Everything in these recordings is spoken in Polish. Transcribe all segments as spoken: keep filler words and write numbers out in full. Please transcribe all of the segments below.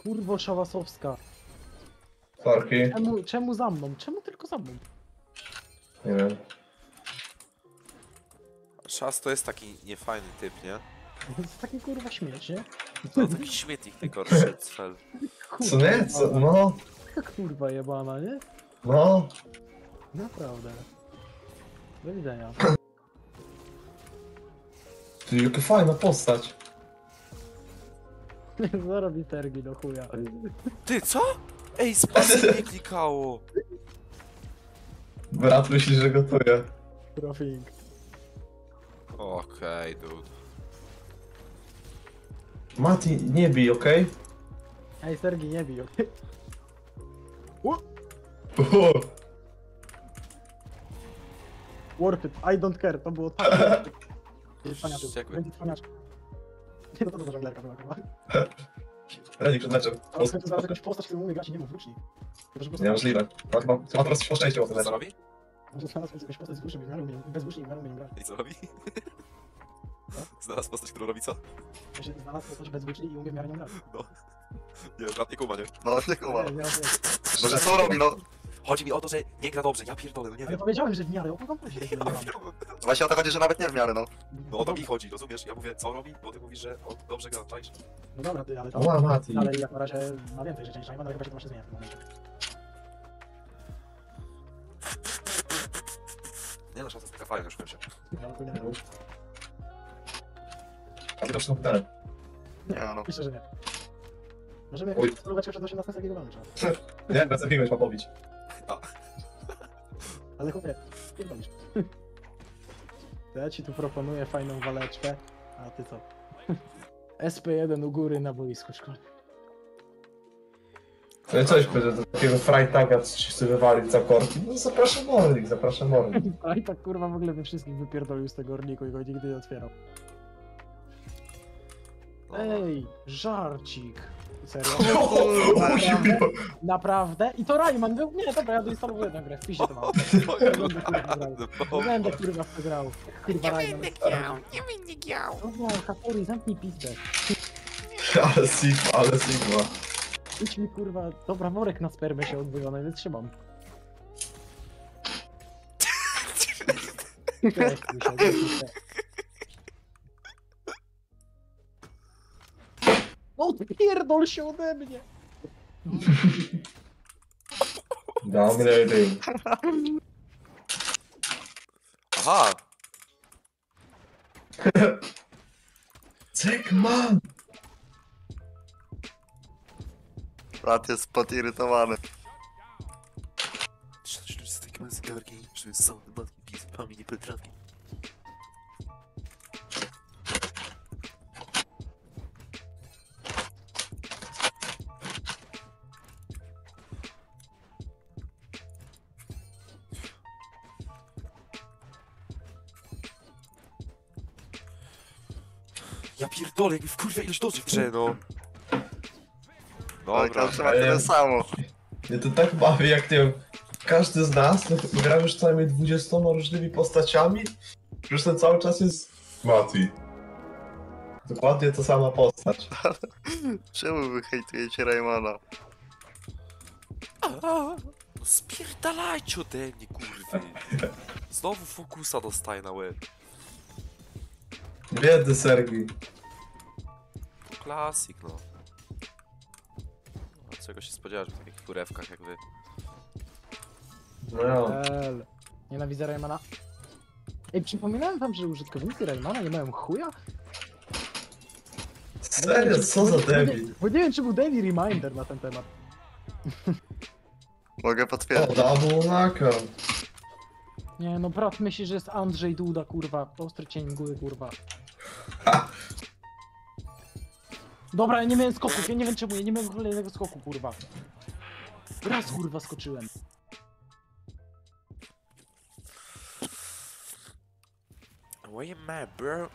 Kurwo Szałasowska. Sorki. Czemu, czemu za mną? Czemu tylko za mną? Nie wiem. Szas to jest taki niefajny typ, nie? To jest taki kurwa śmieć, nie? No taki śmietnik najgorszy, cfel. Co nie? Co? No. Kurwa jebana, nie? No. Naprawdę. Do widzenia. Ty, jaka fajna postać. Zarobi tergi do chuja. Ty, co? Ej, spację nie klikało. Brat myśli, że gotuje. Profing. Okej, okay, dude. Mati, nie bij, okej? Ej, Sergi, nie bij, okej? Okay? Worth it, I don't care, to było tak. Będzie cwaniaczek, Jakby. będzie cwaniaczek. Nie, no to to za żonglerka była chyba. Renik przed meczem. Ale skończę zaraz jakąś postać, który umie grać i nie mów włócznik. Tylko, że po prostu- Niemożliwe. Ma chyba, chyba teraz po szczęściu o tym Co meczu. robi? Może znalazł jakąś postać z włócznik, w miarę umie- bez włócznik w miarę umie grać. I co robi? Znalazł postać, którą robi co? Ja się znalazł postać bez włócznik i umie w miarę nią grać. No. Nie, brat nie kuma, nie? No, nie kuma. Nie, nie, nie. Może co robi, no? Chodzi mi o to, że nie gra dobrze, ja pierdolę, no nie Ale wiem. powiedziałem, że w miarę, o kogo chodzi? że nie mam. Właśnie o to chodzi, że nawet nie w miarę, no. No o to mi chodzi, rozumiesz? Ja mówię, co robi, bo ty mówisz, że on dobrze gra, czaisz? No dobra, ty, ale to... O, Mati. Ale jak na razie ma więcej rzeczy niż Ajman, ale chyba się to właśnie zmienia w tym momencie. Nie no, szansa jest taka fajna, już wiem się. Ja to nie wiem. A ty też komputerem. Nie no. Myślę, że nie. Możemy Oj. jakoś spróbować przed osiemnastego takiego walcza. Nie, bez jakiegoś ma pobić. Ale chłopie, pierdolisz. To ja ci tu proponuję fajną waleczkę, a ty co? S P jeden u góry na boisku szkolnym. No i coś, że do takiego frajtaga ci chce wywalić za korki. No zapraszam Mornik, zapraszam Mornik. A i tak kurwa w ogóle we wszystkich wypierdolił z tego orniku i go nigdy nie otwierał. Ej, żarcik. Serio? Naprawdę? Naprawdę? I to Rayman był? Nie, dobra, ja doinstalowuję tę grę, wpiszę to mam. Nie będę kurwa w to grał. Kurwa Rayman. nie będę grał. Dobra, Hatori, zamknij pizdę. Ale Sigma, ale Sigma. Idź mi kurwa, dobra, worek na spermę się odbywa, no więc trzymam. Cześć, Misia, cześć, cześć. No pierdol się ode mnie! Dominating. Aha! Zegman! Brat jest podirytowany. Z takim zegarkiem, że są matki pismami nie potrafię. Ja pierdolę, jak mi wkurwia ilość doży w grze, no. Ale Dobra. każdy ma tyle samo. Mnie to tak bawi, jak nie wiem, każdy z nas no, gra już co najmniej dwudziestoma różnymi postaciami, już ten cały czas jest Mati. Dokładnie to sama postać. Czemu wy hejtujecie Raymana? No spierdalajcie ode mnie, kurwy. Znowu fokusa dostaję na łeb. Biedny Sergi. To klasik, no. A czego się spodziewać w takich kurewkach jak wy? No ja. El. Nienawidzę Raymana. Ej, przypominałem wam, że użytkownicy Raymana nie mają chuja? Serio, co za debil. Bo nie wiem, czy był daily reminder na ten temat. Mogę O, potwierdzić. double knockout. Nie no, brat myśli, że jest Andrzej Duda, kurwa. Ostry cień góry, kurwa. Dobra, ja nie miałem skoków, ja nie wiem czemu, ja nie miałem kolejnego skoku, kurwa. Raz, kurwa, skoczyłem. Why you mad, bro?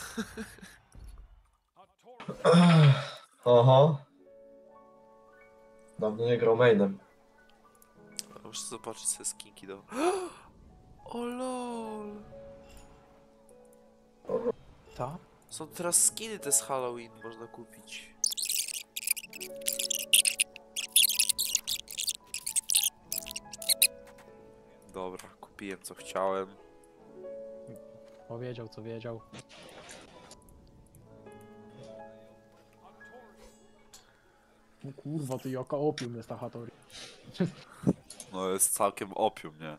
Aha. Dawno nie grał mainem. Muszę zobaczyć sobie skinki do... O lol! Ta? Są teraz skiny te z Halloween, można kupić. dobra, kupiłem co chciałem. Powiedział co wiedział. No kurwa, ty jaka opium jest ta Hattori. No jest całkiem opium, nie?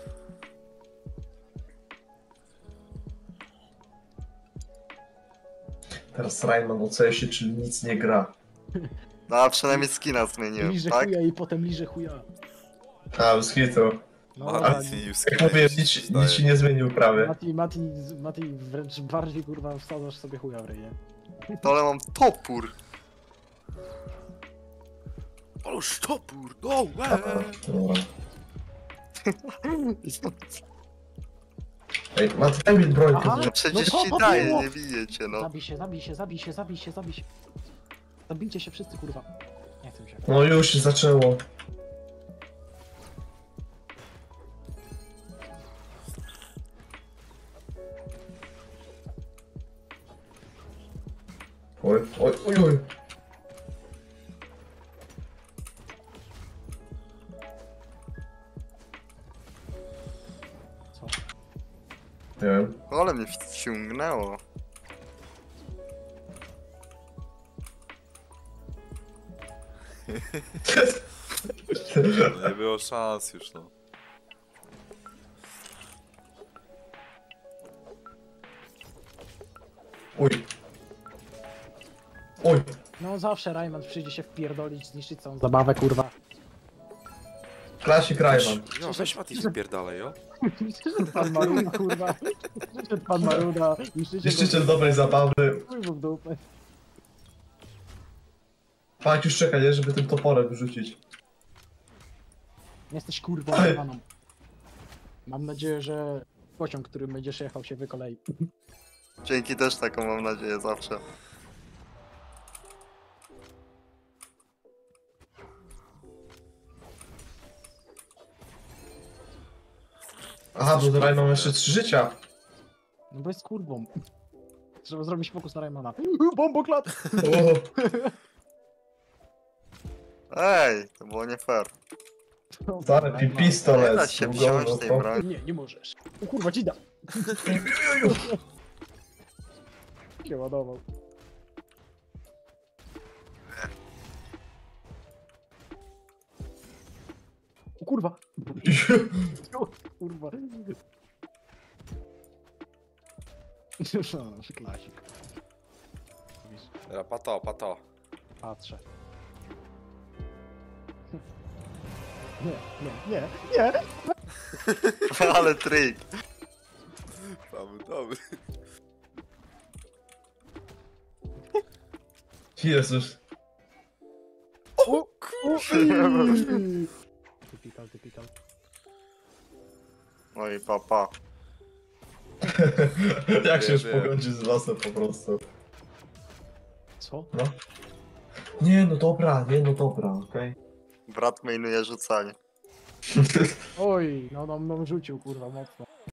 Teraz Rayman o C S-ie, czyli nic nie gra. No a przynajmniej skina zmieniłem, Liże tak? chuja i potem liże chuja. A, bez hitu. No Mati tak. już Jak mówię, nic, nic się nie zmienił prawie. Mati, Mati, Mati wręcz bardziej kurwa wsadzasz sobie chuja w ryje. To ale mam topór. O, sztopór, no A, way! dobra. Ej, Matt, daj mi broń, Aha. kurwa. No przecież No to ci to daję, było. nie bijecie, no. Zabij się, zabij się, zabij się, zabij się, zabij się. Zabijcie się wszyscy kurwa. Nie chcę mi się. No już się zaczęło. Oj, oj, oj, oj. Co? Nie wiem. Ale mnie wciągnęło. No nie było szans już, no. Oj. Oj. No zawsze Rayman przyjdzie się wpierdolić, zniszczyć całą zabawę kurwa. Klasik Rayman. No, weź Mati wypierdalaj, jo. Przyszedł pan Maruda kurwa. Przyszedł pan Maruda. Niszczyciel dobrej zabawy. Chuj mu w dupę. Fakt już czeka, nie? Żeby tym toporem wyrzucić. Jesteś kurwą Ej. Raymaną. Mam nadzieję, że pociąg, którym będziesz jechał się wykolei. Dzięki też taką mam nadzieję zawsze. Aha, bo Rayman ma jeszcze trzy życia. No bo jest kurwą. Trzeba zrobić fokus na Raymana. Bomboklat! O, Ej, to było nie fair. stary pi- Nie da pistolet. się Długo, wziąć no tej to- broni. Nie, nie możesz. O kurwa, ci da. Się ładował. O kurwa. O kurwa. No, klasik. Widzisz, Dobra, pato, pato. patrzę. Nie, nie, nie, nie! Ale trik. Mamy dobry. Jezus. O kurwa! Typical, typical. No i papa. Jak się Wiem, już wiem. pogodzi z losem po prostu. Co? No. Nie, no dobra, nie, no dobra, okej. Brat mainuje rzucanie. Oj, no no, no rzucił kurwa mocno.